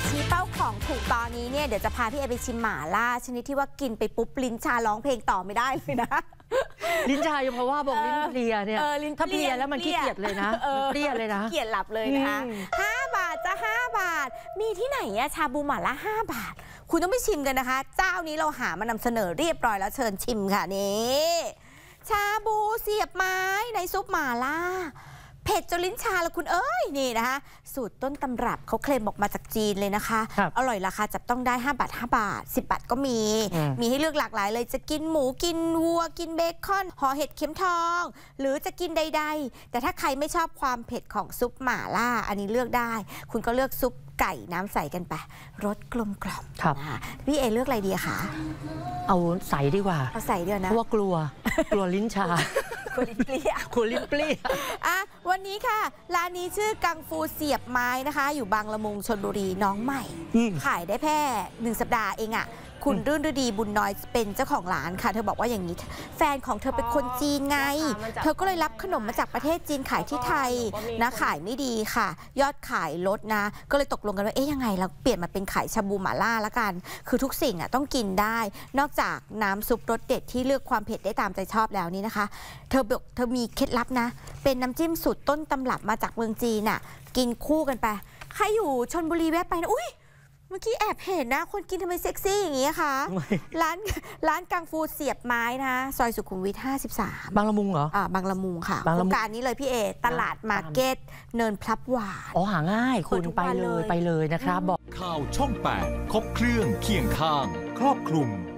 ชี้เป้าของถูกตอนนี้เนี่ยเดี๋ยวจะพาพี่เอไปชิมหม่าล่าชนิดที่ว่ากินไปปุ๊บลิ้นชาร้องเพลงต่อไม่ได้เลยนะลิ้นชาอยู่เพราะว่าบอกลิ้นเพลียเนี่ยถ้าเพลียแล้วมันขี้เกียจเลยนะเปรี้ยเลยนะขี้เกียจหลับเลยนะคะ5 บาทจะ5 บาทมีที่ไหนอะชาบูหม่าล่า5 บาทคุณต้องไปชิมกันนะคะเจ้านี้เราหามานำเสนอเรียบร้อยแล้วเชิญชิมค่ะนี่ชาบูเสียบไม้ในซุปหม่าล่าเผ็ดจนลิ้นชาแล้วคุณเอ้ยนี่นะคะสูตรต้นตำรับเขาเคลมออกมาจากจีนเลยนะคะอร่อยราคาจับต้องได้5 บาท 5 บาท 10 บาทก็มีให้เลือกหลากหลายเลยจะกินหมูกินวัวกินเบคอนห่อเห็ดเข็มทองหรือจะกินใดๆแต่ถ้าใครไม่ชอบความเผ็ดของซุปหม่าล่าอันนี้เลือกได้คุณก็เลือกซุปไก่น้ำใสกันไปรสกลมกล่อมนะคะพี่เอเลือกอะไรดีคะเอาใสดีกว่าเอาใสดีนะเพราะว่ากลัวลิ้นชากลัวลิ้นเปรี้ยอ่ะวันนี้ค่ะร้านนี้ชื่อกังฟูเสียบไม้นะคะอยู่บางละมุงชลบุรีน้องใหม่ขายได้แค่1 สัปดาห์เองอ่ะคุณรื่นฤดีบุญน้อยเป็นเจ้าของร้านค่ะเธอบอกว่าอย่างนี้แฟนของเธอเป็นคนจีนไงเธอก็เลยรับขนมมาจากประเทศจีนขายที่ไทยนะขายไม่ดีค่ะยอดขายลดนะก็เลยตกลงกันว่ายังไงเราเปลี่ยนมาเป็นขายชาบูหม่าล่าละกันคือทุกสิ่งอ่ะต้องกินได้นอกจากน้ำซุปรสเด็ดที่เลือกความเผ็ดได้ตามใจชอบแล้วนี่นะคะเธอบอกเธอมีเคล็ดลับนะเป็นน้ำจิ้มสูตรต้นตำรับมาจากเมืองจีนอ่ะกินคู่กันไปใครอยู่ชลบุรีแวะไปนะอุ้ยเมื่อกี้แอบเห็นนะคนกินทำไมเซ็กซี่อย่างนี้คะร้านกังฟูเสียบไม้นะซอยสุขุมวิท53 บางละมุงเหรอบางละมุงค่ะโครงการนี้เลยพี่เอตลาดมาร์เก็ตเนินพลับหวานหาง่ายคุณไปเลยนะครับบอกข่าวช่อง 8 ครบเครื่องเคียงข้างครอบคลุม